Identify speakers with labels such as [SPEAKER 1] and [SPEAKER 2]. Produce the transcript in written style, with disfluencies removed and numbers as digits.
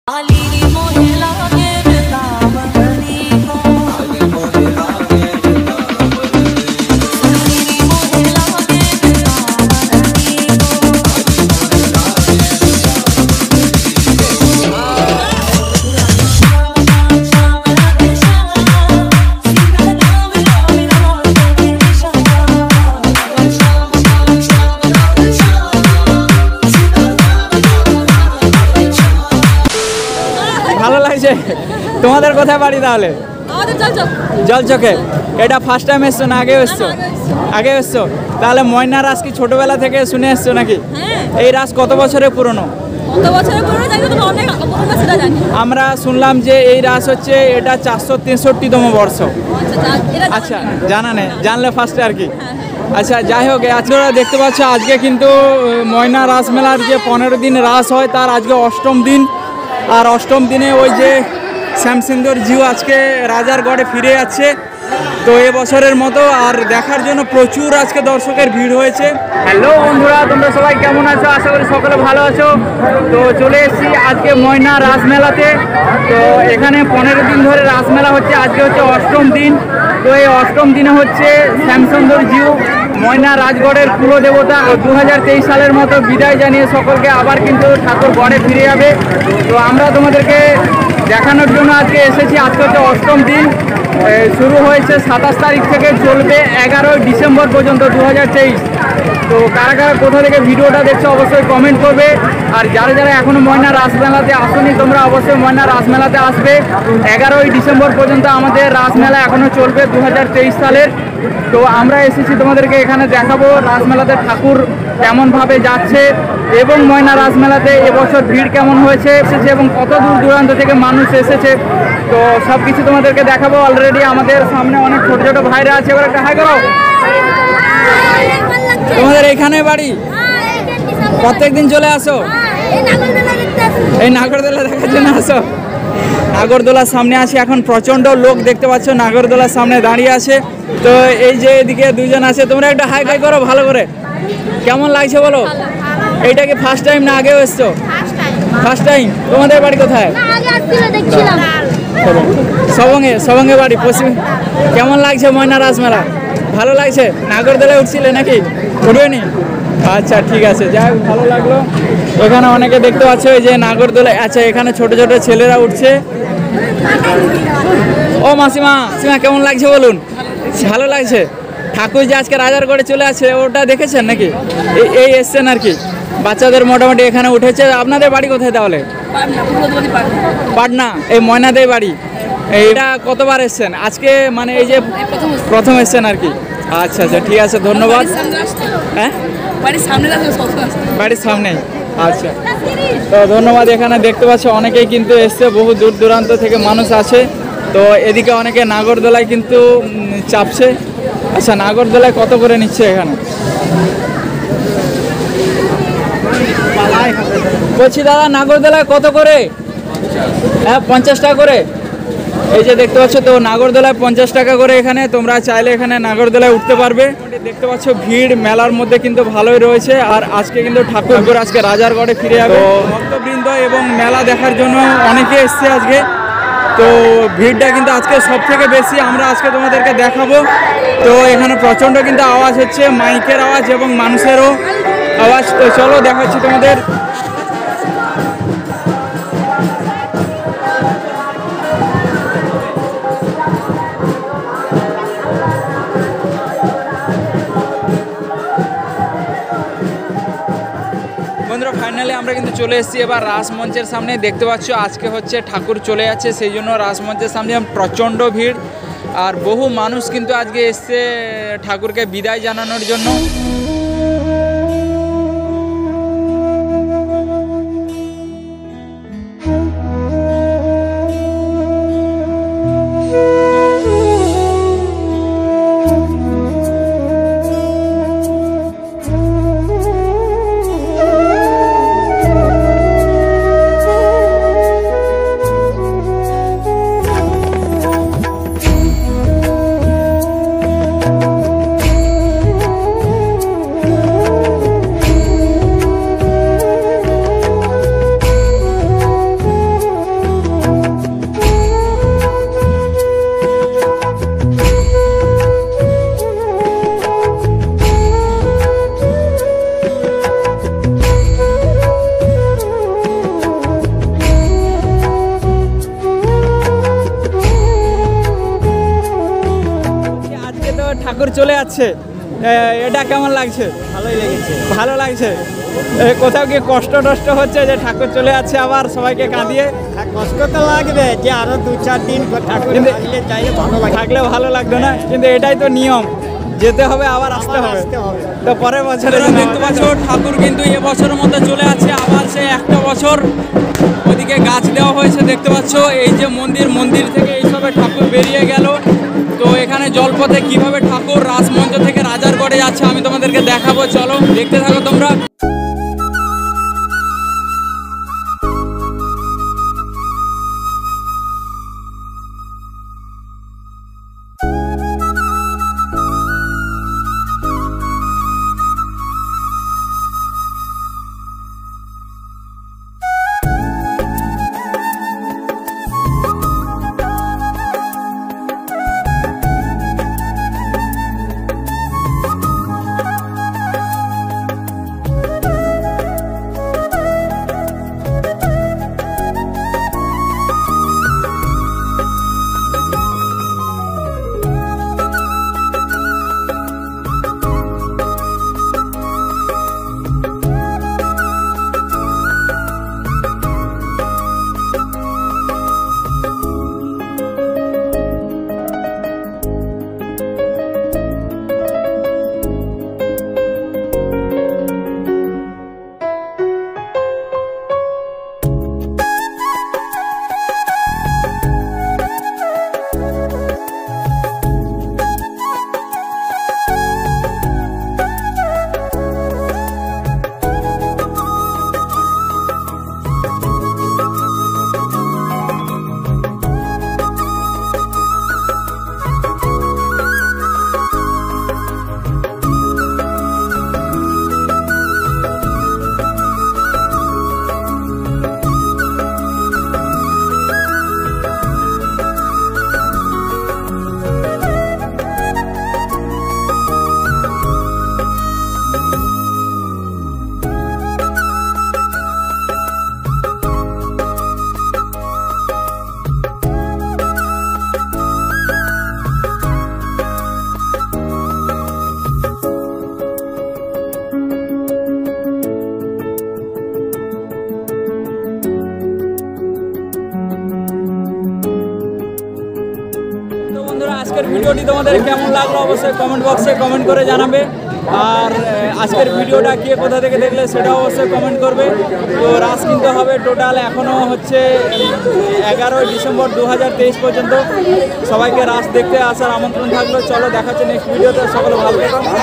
[SPEAKER 1] তোমাদের কোথায় বাড়ি তাহলে? জলচকে। এটা ফার্স্ট টাইম এসছো না আগে এসছো? আগে এসছো। তাহলে ময়না রাস কি ছোটবেলা থেকে শুনে এসছো নাকি? এই রাস কত বছরের পুরনো? আমরা শুনলাম যে এই রাস হচ্ছে এটা 463তম বর্ষ। আচ্ছা, জানা নেই, জানলে ফার্স্টে আর কি। আচ্ছা, যাই হোক, আপনারা দেখতে পাচ্ছ আজকে কিন্তু ময়না রাস মেলার যে 15 দিন রাস হয় তার আজকে অষ্টম দিন। আর অষ্টম দিনে ওই যে শ্যামসুন্দর জিউ আজকে রাজার গড়ে ফিরে যাচ্ছে। তো এবছরের মতো আর দেখার জন্য প্রচুর আজকে দর্শকের ভিড় হয়েছে। হ্যালো বন্ধুরা, তোমরা সবাই কেমন আছো? আশা করি সকলে ভালো আছো। তো চলে এসেছি আজকে ময়না রাসমেলাতে। তো এখানে 15 দিন ধরে রাসমেলা হচ্ছে, আজকে হচ্ছে অষ্টম দিন। তো এই অষ্টম দিনে হচ্ছে শ্যামসুন্দর জিউ ময়না রাজগড়ের কুলদেবতা 2023 সালের মতো বিদায় জানিয়ে সকলকে আবার কিন্তু ঠাকুর গড়ে ফিরে যাবে। তো আমরা তোমাদেরকে দেখানোর জন্য আজকে এসেছি। আজকে হচ্ছে অষ্টম দিন, শুরু হয়েছে 27 তারিখ থেকে, চলবে 11 ডিসেম্বর পর্যন্ত 2023। তো কারা কারা কোথা থেকে ভিডিওটা দেখছো অবশ্যই কমেন্ট করবে। আর যারা যারা এখনও ময়না রাসমেলাতে আসোনি তোমরা অবশ্যই ময়না রাসমেলাতে আসবে। 11 ডিসেম্বর পর্যন্ত আমাদের রাসমেলা এখনও চলবে 2023 সালের। তো আমরা এসেছি তোমাদেরকে এখানে দেখাবো রাসমেলাতে ঠাকুর কেমনভাবে যাচ্ছে এবং ময়না রাসমেলাতে এবছর ভিড় কেমন হয়েছে এবং কত দূর দূরান্ত থেকে মানুষ এসেছে। তো সব কিছু তোমাদেরকে দেখাবো। অলরেডি আমাদের সামনে অনেক ছোট ছোট ভাইরা আছে, এবার একটা হাই করো। তোমাদের এখানে বাড়ি? প্রত্যেক দিন চলে আসো? এই নাগরদোলা দেখার জন্য আসো? নাগরদোলার সামনে আছি এখন, প্রচণ্ড লোক দেখতে পাচ্ছ নাগরদোলার সামনে দাঁড়িয়ে আছে। তো এই যে এদিকে দুজন আছে, তোমরা একটা হাই হাই করো ভালো করে। কেমন লাগছে বলো? এইটা কি ফার্স্ট টাইম না আগেও এসছো? First time. তোমাদের বাড়ি কোথায়? সবঙ্গে বাড়ি, পশ্চিম। কেমন লাগছে ময়না রাসমেলা? ভালো লাগছে? নাগরদোলায় উঠছিলে নাকি? উঠবেনি? আচ্ছা, ঠিক আছে, যাই হোক, ভালো লাগলো। এখানে অনেকে দেখতে পাচ্ছ এই যে নাগরদোলায়। আচ্ছা, এখানে ছোট ছোট ছেলেরা উঠছে। ও মাসিমা, কেমন লাগছে বলুন? ভালো লাগছে। ঠাকুর যে আজকে রাজার গড়ে চলে আসছে ওটা দেখেছেন নাকি? এই এসছেন আর কি। বাচ্চাদের মোটামুটি এখানে উঠেছে। আপনাদের বাড়ি কোথায় তাহলে? পাটনা। এই ময়নাদের বাড়ি। এইটা কতবার এসছেন আজকে? মানে এই যে প্রথম এসছেন আর কি। আচ্ছা আচ্ছা, ঠিক আছে, ধন্যবাদ। হ্যাঁ, বাড়ির সামনেই। আচ্ছা, তো ধন্যবাদ। এখানে দেখতে পাচ্ছ অনেকেই কিন্তু এসছে, বহু দূর দূরান্ত থেকে মানুষ আছে। তো এদিকে অনেকে নাগরদোলায় কিন্তু চাপছে। আচ্ছা, নাগরদোলায় কত করে নিচ্ছে এখানে? বলছি দাদা, নাগরদোলায় কত করে? হ্যাঁ, 50 টাকা করে। এই যে দেখতে পাচ্ছ, তো নাগরদোলায় 50 টাকা করে। এখানে তোমরা চাইলে এখানে নাগরদোলায় উঠতে পারবে। দেখতে পাচ্ছ ভিড় মেলার মধ্যে কিন্তু ভালোই রয়েছে। আর আজকে কিন্তু ঠাকুর আজকে রাজার গড়ে ফিরে যাবে। ভক্তবৃন্দ এবং মেলা দেখার জন্য অনেকে এসছে আজকে। তো ভিড়টা কিন্তু আজকে সব থেকে বেশি আমরা আজকে তোমাদেরকে দেখাবো। তো এখানে প্রচণ্ড কিন্তু আওয়াজ হচ্ছে, মাইকের আওয়াজ এবং মানুষেরও আওয়াজ। তো চলো দেখাচ্ছি তোমাদের। বন্ধুরা, ফাইনালি আমরা কিন্তু চলে এসেছি এবার রাসমঞ্চের সামনে। দেখতে পাচ্ছ আজকে হচ্ছে ঠাকুর চলে যাচ্ছে, সেই জন্য রাসমঞ্চের সামনে প্রচণ্ড ভিড়। আর বহু মানুষ কিন্তু আজকে এসছে ঠাকুরকে বিদায় জানানোর জন্য। চলে যাচ্ছে, এটা কেমন লাগছে?
[SPEAKER 2] ভালোই লেগেছে।
[SPEAKER 1] ভালো লাগছে। কোথাও কি কষ্ট টষ্ট হচ্ছে যে ঠাকুর চলে যাচ্ছে আবার সবাইকে কাঁদিয়ে?
[SPEAKER 2] কষ্ট তো লাগবে যে আরো 2-4 দিন ঠাকুর থাকলে চাইলে ভালো লাগে,
[SPEAKER 1] থাকলে ভালো লাগতো না, কিন্তু এটাই তো নিয়ম, যেতে হবে আবার আসতে হবে। তো পরের বছরে দেখতে পাচ্ছ ঠাকুর কিন্তু এবছরের মধ্যে চলে আসছে, আবার সে একটা বছর। ওদিকে গাছ দেওয়া হয়েছে দেখতে পাচ্ছ, এই যে মন্দির থেকে এইসবে ঠাকুর বেরিয়ে গেল। তো এখানে জলপথে কিভাবে ঠাকুর রাজমঞ্চ থেকে রাজারগড়ে যাচ্ছে আমি তোমাদেরকে দেখাবো, চলো দেখতে থাকো তোমরা। আজকের ভিডিওটি তোমাদের কেমন লাগলো অবশ্যই কমেন্ট বক্সে কমেন্ট করে জানাবে। আর আজকের ভিডিওটা কে কোথা থেকে দেখলে সেটাও অবশ্যই কমেন্ট করবে। তো রাস কিন্তু হবে টোটাল এখনও হচ্ছে 11 ডিসেম্বর 2023 পর্যন্ত। সবাইকে রাস দেখতে আসার আমন্ত্রণ থাকলো। চলো দেখাচ্ছে নেক্সট ভিডিওতে, সকলে ভালো থাকো।